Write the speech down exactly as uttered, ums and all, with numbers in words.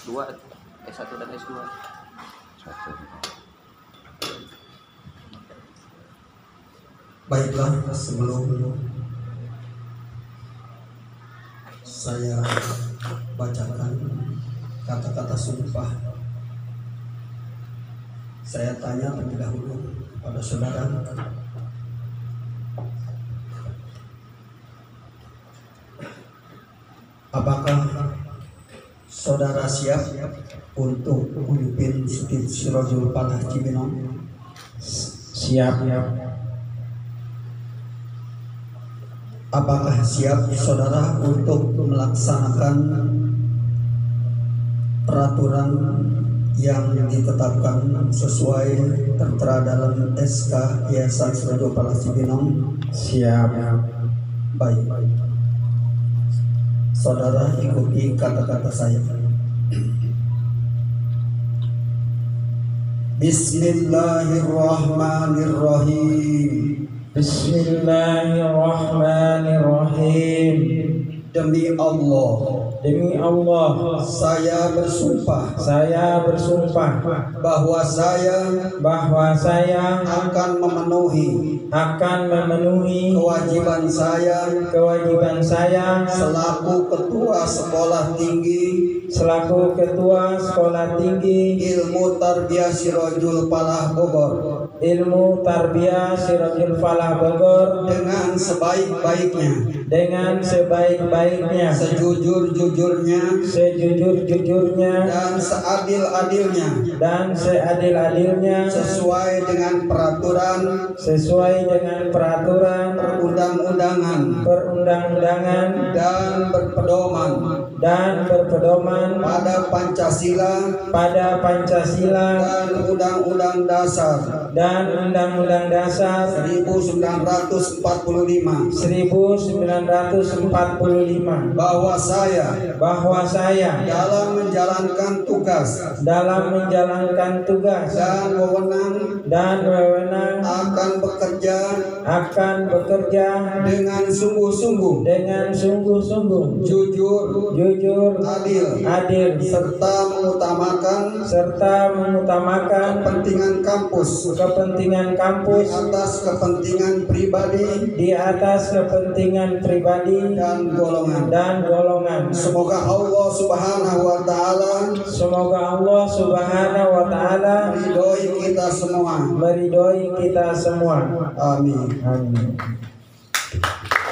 dua, S satu dan S dua. Satu. Baiklah, sebelum saya bacakan kata-kata sumpah, saya tanya terlebih dahulu pada saudara, apakah saudara siap untuk memimpin Sirojul Falah Cibinong? Siap. Apakah siap saudara untuk melaksanakan peraturan yang ditetapkan sesuai tertera dalam S K Yayasan Sirojul Falah Cibinong? Siap. Baik, saudara ikuti kata-kata saya. Bismillahirrahmanirrahim. Bismillahirrahmanirrahim. Demi Allah, Demi Allah, saya bersumpah saya bersumpah bahwa saya bahwa saya akan memenuhi akan memenuhi kewajiban saya kewajiban saya selaku ketua sekolah tinggi selaku ketua sekolah tinggi Ilmu Tarbiyah Sirojul Falah Bogor Ilmu Tarbiyah Sirojul Falah Bogor dengan sebaik-baiknya, dengan sebaik-baiknya, sejujur-jujurnya, sejujur-jujurnya, dan seadil-adilnya, dan seadil-adilnya, sesuai dengan peraturan sesuai dengan peraturan perundang-undangan perundang-undangan dan berpedoman dan berpedoman pada Pancasila pada Pancasila dan Undang-Undang Dasar dan Undang-Undang Dasar seribu sembilan ratus empat puluh lima, seribu sembilan ratus empat puluh lima, bahwa saya bahwa saya dalam menjalankan tugas dalam menjalankan tugas dan wewenang dan wewenang akan bekerja akan bekerja dengan sungguh-sungguh, dengan sungguh-sungguh, jujur, jujur, adil, adil, serta mengutamakan serta mengutamakan kepentingan kampus kepentingan di kampus atas kepentingan pribadi di atas kepentingan pribadi dan golongan. dan golongan. Semoga Allah Subhanahu wa taala Semoga Allah Subhanahu wa taala meridhoi kita semua. meridhoi kita semua. Amin. Amin.